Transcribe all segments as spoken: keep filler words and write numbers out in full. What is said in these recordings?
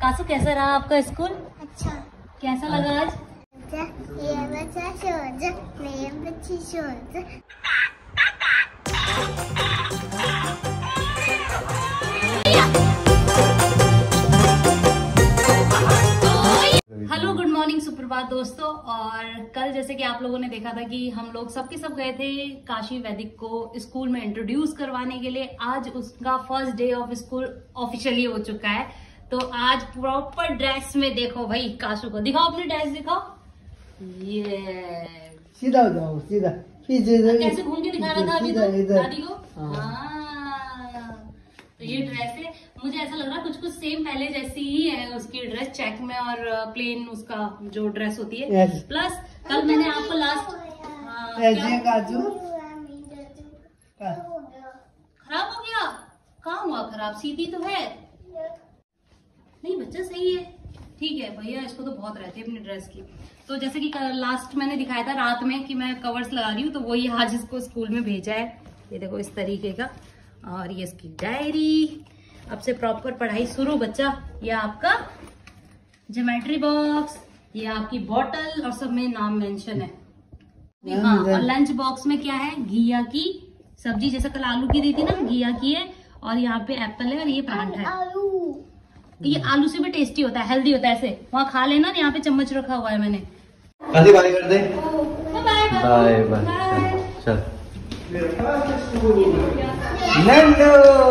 कासू कैसा रहा आपका स्कूल? अच्छा। कैसा लगा आज? ये बच्चा सोच, ये बच्ची सोच। हेलो, गुड मॉर्निंग, सुप्रभात दोस्तों। और कल जैसे कि आप लोगों ने देखा था कि हम लोग सबके सब गए थे काशी वैदिक को स्कूल में इंट्रोड्यूस करवाने के लिए। आज उसका first day of school officially हो चुका है। तो आज प्रॉपर ड्रेस में देखो भाई, काशू को दिखाओ, अपनी ड्रेस दिखाओ। ये सीधा हो जाओ, सीधा कैसे घूम के दिखा रहा था अभी तो दादी को। हाँ, तो ये ड्रेस है। मुझे ऐसा लग रहा है कुछ कुछ सेम पहले जैसी ही है उसकी ड्रेस, चेक में और प्लेन उसका जो ड्रेस होती है। प्लस कल मैंने आपको लास्ट काजू खराब हो गया। कहाँ हुआ खराब? सीधी तो है। नहीं बच्चा सही है, ठीक है भैया। इसको तो बहुत रहती है अपनी ड्रेस की। तो जैसे कि लास्ट मैंने दिखाया था रात में कि मैं कवर्स लगा रही हूँ, तो वही आज इसको स्कूल में भेजा है। ये देखो इस तरीके का। और ये इसकी डायरी। अब से प्रॉपर पढ़ाई शुरू बच्चा। ये आपका ज्योमेट्री बॉक्स, ये आपकी बॉटल, और सब में नाम मेंशन है। हाँ, और लंच बॉक्स में क्या है? घिया की सब्जी, जैसे कल आलू की दी थी ना, घिया की है। और यहाँ पे एप्पल है और ये परांठा है। ये आलू से भी टेस्टी होता है, हेल्दी होता है। ऐसे वहाँ खा लेना। यहाँ पे चम्मच रखा हुआ है मैंने। बाय बाय कर दे। Bye bye bye. चल नन्नू।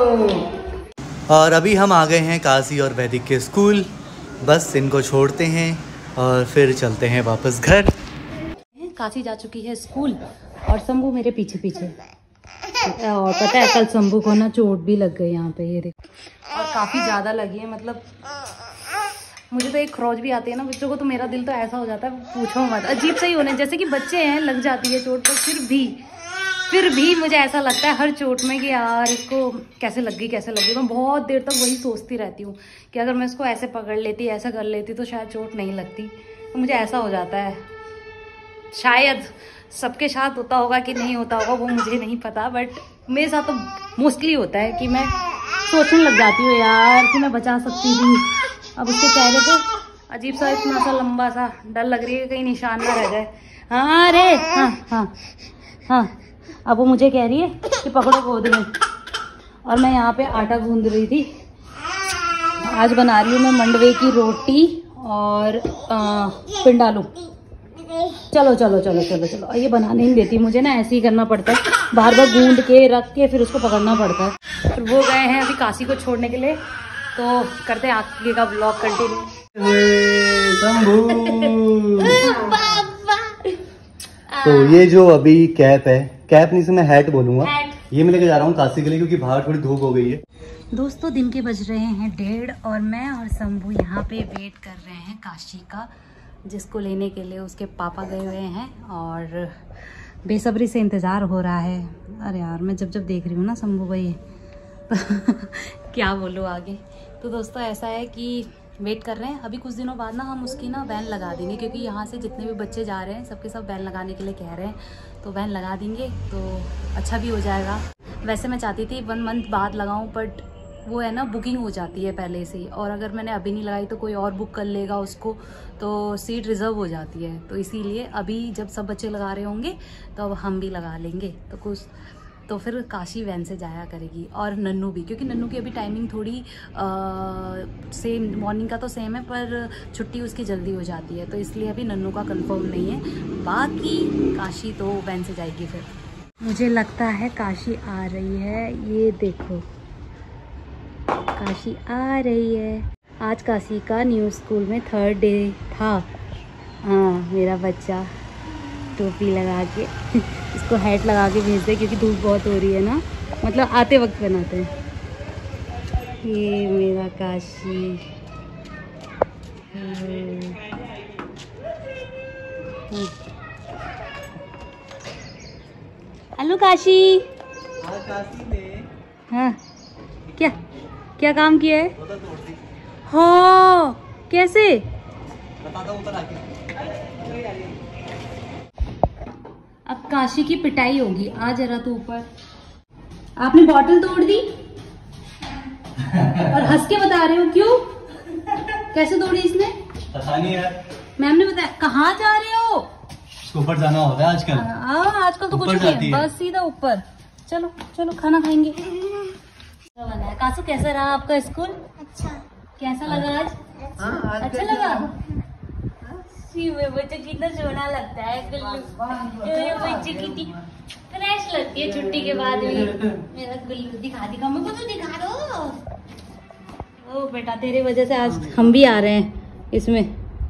और अभी हम आ गए हैं काशी और वैदिक के स्कूल। बस इनको छोड़ते हैं और फिर चलते हैं वापस घर। काशी जा चुकी है स्कूल और शंभू मेरे पीछे पीछे। और पता है कल शंभू को ना चोट भी लग गई यहाँ पे, ये देखो, और काफी ज्यादा लगी है। मतलब मुझे तो एक खरोच भी आती है ना बच्चों को, तो मेरा दिल तो ऐसा हो जाता है, पूछो मत। अजीब सही होने, जैसे कि बच्चे हैं, लग जाती है चोट, पर फिर भी फिर भी मुझे ऐसा लगता है हर चोट में कि यार इसको कैसे लग गई कैसे लग गई। मैं बहुत देर तक वही सोचती रहती हूँ कि अगर मैं इसको ऐसे पकड़ लेती, ऐसा कर लेती, तो शायद चोट नहीं लगती। तो मुझे ऐसा हो जाता है। शायद सबके साथ होता होगा कि नहीं होता होगा, वो मुझे नहीं पता, बट मेरे साथ तो मोस्टली होता है कि मैं सोचने लग जाती हूँ यार कि मैं बचा सकती थी। अब उसके चेहरे पे अजीब सा, इतना सा लंबा सा डर लग रही है कहीं निशान ना रह जाए। हाँ रे, हाँ हाँ हाँ। अब वो मुझे कह रही है कि पकड़ो गोद में, और मैं यहाँ पे आटा गूंद रही थी। आज बना रही हूँ मैं मंडवे की रोटी और पिंडालू। चलो चलो चलो चलो चलो। ये बनाने नहीं देती मुझे ना, ऐसे ही करना पड़ता है, बार बार गूंद के रख के फिर उसको पकड़ना पड़ता है। फिर वो गए हैं अभी काशी को छोड़ने के लिए, तो करते हैं आगे का ब्लॉग कंटिन्यू। तो ये जो अभी कैप है, कैप नहीं से मैं हैट बोलूंगा, ये मैं लेके जा रहा हूँ काशी के लिए, क्योंकि बाहर थोड़ी धूप हो गई है। दोस्तों दिन के बज रहे हैं डेढ़, और मैं और शंभू यहाँ पे वेट कर रहे हैं काशी का, जिसको लेने के लिए उसके पापा गए हुए हैं, और बेसब्री से इंतज़ार हो रहा है। अरे यार मैं जब जब देख रही हूँ ना शंभू भाई, तो क्या बोलूँ आगे। तो दोस्तों ऐसा है कि वेट कर रहे हैं। अभी कुछ दिनों बाद ना हम उसकी ना वैन लगा देंगे, क्योंकि यहाँ से जितने भी बच्चे जा रहे हैं सबके सब वैन लगाने के लिए कह रहे हैं, तो वैन लगा देंगे तो अच्छा भी हो जाएगा। वैसे मैं चाहती थी वन मंथ बाद लगाऊँ, बट वो है ना बुकिंग हो जाती है पहले से ही, और अगर मैंने अभी नहीं लगाई तो कोई और बुक कर लेगा उसको, तो सीट रिज़र्व हो जाती है। तो इसीलिए अभी जब सब बच्चे लगा रहे होंगे तो अब हम भी लगा लेंगे, तो कुछ तो फिर काशी वैन से जाया करेगी। और नन्नू भी, क्योंकि नन्नू की अभी टाइमिंग थोड़ी सेम, मॉर्निंग का तो सेम है, पर छुट्टी उसकी जल्दी हो जाती है, तो इसलिए अभी नन्नू का कंफर्म नहीं है। बाकी काशी तो वैन से जाएगी। फिर मुझे लगता है काशी आ रही है, ये देखो काशी आ रही है। आज काशी का न्यू स्कूल में थर्ड डे था। हाँ मेरा बच्चा टोपी लगा के इसको हैट लगा के भेज दे, क्योंकि धूप बहुत हो रही है ना, मतलब आते वक्त बनाते हैं। ये मेरा काशी। हेलो काशी। हाँ क्या क्या काम किया है? हो कैसे? अब काशी की पिटाई होगी। आ जरा तू ऊपर। आपने बॉटल तोड़ दी और हंस के बता रहे हो क्यों? कैसे दौड़ी इसने? पता नहीं यार, मैम ने बताया। कहाँ जा रहे हो? ऊपर जाना होता है आजकल। हाँ आजकल तो कुछ नहीं, बस सीधा ऊपर। चलो चलो खाना खाएंगे। कासू कैसा रहा आपका स्कूल? अच्छा। कैसा लगा आज? हाँ, अच्छा लगा। बच्चे कितना सोना लगता है गुल्लू, बच्चे कितनी फ्रेश लगती है छुट्टी के बाद भी। मेरा गुल्लू दिखा दिखा मुझको तो दिखा दो। ओ बेटा तेरे वजह से आज हम भी आ रहे हैं इसमें।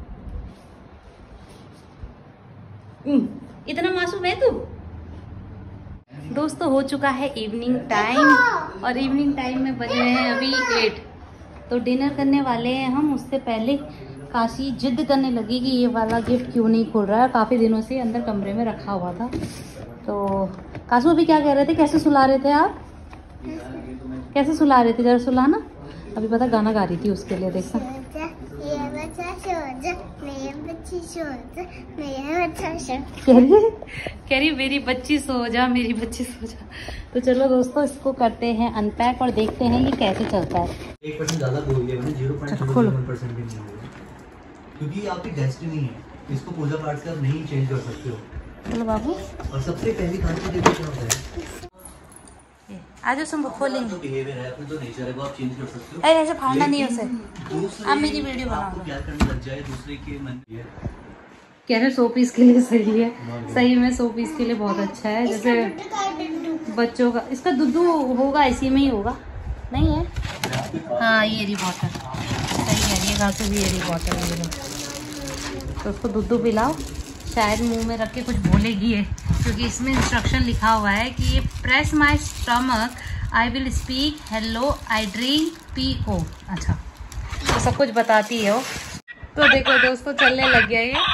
इतना मासूम है तू। दोस्तों हो चुका है इवनिंग टाइम और इवनिंग टाइम में बज रहे हैं अभी एट। तो डिनर करने वाले हैं हम। उससे पहले काशी जिद करने लगी कि ये वाला गिफ्ट क्यों नहीं खोल रहा है। काफ़ी दिनों से अंदर कमरे में रखा हुआ था। तो काशू अभी क्या कह रहे थे? कैसे सुला रहे थे आप? कैसे सुला रहे थे? जरा सुलाना। अभी पता गाना गा रही थी उसके लिए। देखा ये बच्चा सो जा, मेरी बच्ची सो जा, मेरा बच्चा सो। कह रही है कह रही मेरी बच्ची सो जा, मेरी बच्ची सो जा। तो चलो दोस्तों इसको करते हैं अनपैक और देखते हैं ये कैसे चलता है। एक परसेंट ज्यादा बोल दिया मैंने, zero point zero one percent भी नहीं होगा क्योंकि ये आपकी डेस्टिनी है। इसको पूजा पाठ से आप नहीं चेंज कर सकते हो। चलो बाबू। और सबसे पहली बात तो देखो क्या होता है, आज हम खोलेंगे। जो बिहेवियर है अपना, जो नेचर है वो आप चेंज कर सकते हो। अरे ऐसे फाड़ना नहीं है उसे। दूसरे अब मेरी वीडियो बनाओ। आपको प्यार करने लग जाए दूसरे के मन में। कह रहे सौ पीस के लिए सही है। सही में सौ पीस के लिए बहुत अच्छा है। जैसे बच्चों का इसका दुद्धू होगा, इसी में ही होगा। नहीं है? हाँ ये रही बॉटल। सही कह रही है घासू भी, ये रही बॉटल। ये तो उसको दुद्धू पिलाओ। शायद मुंह में रख के कुछ बोलेगी है क्योंकि इसमें इंस्ट्रक्शन लिखा हुआ है कि ये press my stomach, I will speak, hello I drink, पी ओ। अच्छा तो सब कुछ बताती है वो। तो देखो दोस्तों चलने लग गया ये।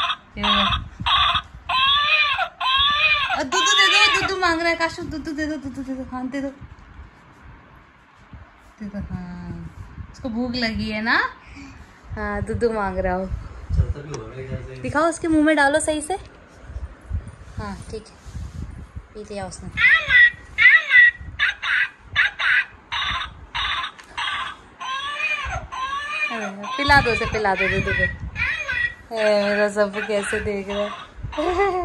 दूध दे दो, दूध मांग रहा है काशू। दूध दे दो, दूध दे दो। हाँ दे दो, दे दो। हाँ उसको भूख लगी है ना। हाँ दूध मांग रहा हो। दिखाओ उसके मुंह में डालो सही से। हाँ ठीक है, पी लिया उसने। पिला दो उसे, पिला दो, दे दो। मेरा सब कैसे देख रहा है।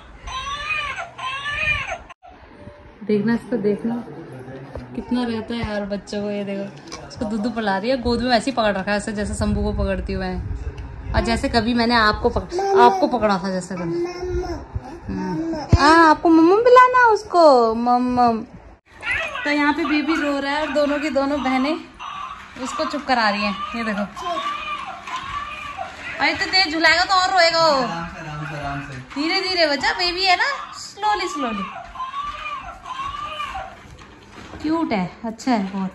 देखना इसको, देखना कितना रहता है यार बच्चों को। ये देखो उसको दूध पिला रही है, गोद में वैसे ही पकड़ रखा है ऐसे जैसे शंभू को पकड़ती हूँ मैं। और जैसे कभी मैंने आपको पकड़ आपको पकड़ा था जैसे कभी। हाँ आपको मम्म पिलाना उसको, मम्म। तो यहाँ पे बेबी रो रहा है और दोनों की दोनों बहनें उसको चुप करा रही हैं। ये देखो अरे तो तेज झुलाएगा तो और रोएगा वो। धीरे धीरे बच्चा, बेबी है ना, स्लोली स्लोली। क्यूट है, अच्छा है बहुत।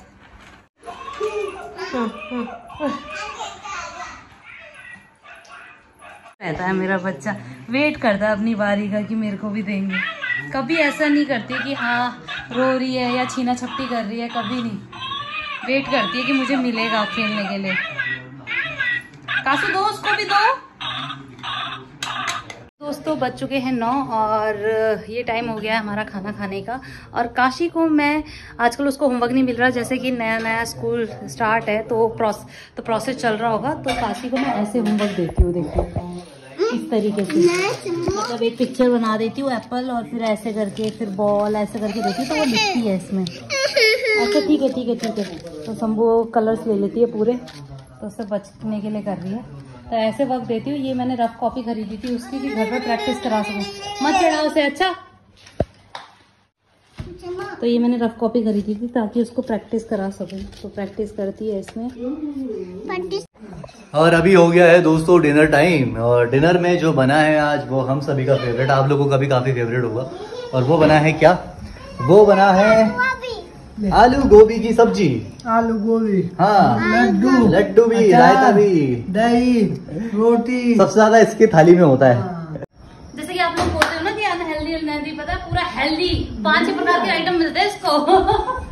रहता है मेरा बच्चा, वेट करता है अपनी बारी का कि मेरे को भी देंगे। कभी ऐसा नहीं करती कि हाँ रो रही है या छीना छपटी कर रही है, कभी नहीं। वेट करती है कि मुझे मिलेगा खेलने के लिए। कासू दो, उसको भी दो। दोस्तों बज चुके हैं नौ और ये टाइम हो गया है हमारा खाना खाने का। और काशी को मैं आजकल उसको होमवर्क नहीं मिल रहा, जैसे कि नया नया स्कूल स्टार्ट है तो प्रोस तो प्रोसेस चल रहा होगा। तो काशी को मैं ऐसे होमवर्क देती हूँ, देखिए इस तरीके से। मतलब एक पिक्चर बना देती हूँ एप्पल और फिर ऐसे करके, फिर बॉल ऐसे करके देती हूँ तो वो लिखती है इसमें। अच्छा ठीक है ठीक है ठीक है। तो शंभू कलर्स ले लेती है पूरे, तो उससे बचने के लिए कर रही है। तो ऐसे वक्त देती हूँ। ये मैंने रफ कॉपी खरीदी थी उसकी कि घर पर प्रैक्टिस करा सकूँ। मत चढ़ाओ उसे। अच्छा तो ये मैंने रफ कॉपी खरीदी थी ताकि उसको प्रैक्टिस करा सकूँ। तो प्रैक्टिस करती है इसमें। और अभी हो गया है दोस्तों डिनर टाइम। और डिनर में जो बना है आज वो हम सभी का फेवरेट, आप लोगों का भी काफी फेवरेट होगा। और वो बना है क्या? वो बना है आलू गोभी की सब्जी। आलू गोभी, हाँ, लड्डू, लड्डू भी, रायता भी, दही, रोटी। सबसे ज्यादा इसके थाली में होता है। जैसे कि आप लोग बोलते हो ना कि अनहेल्दी हेल्दी, पता है पूरा हेल्दी पांच छह प्रकार के आइटम मिलते हैं इसको।